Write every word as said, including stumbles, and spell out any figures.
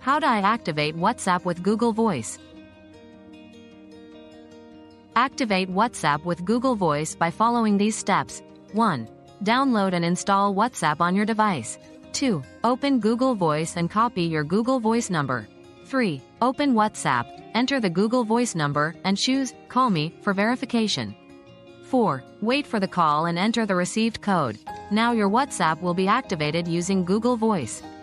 How do I activate WhatsApp with Google Voice? Activate WhatsApp with Google Voice by following these steps. one. Download and install WhatsApp on your device. two. Open Google Voice and copy your Google Voice number. three. Open WhatsApp, enter the Google Voice number, and choose Call Me for verification. four. Wait for the call and enter the received code. Now your WhatsApp will be activated using Google Voice.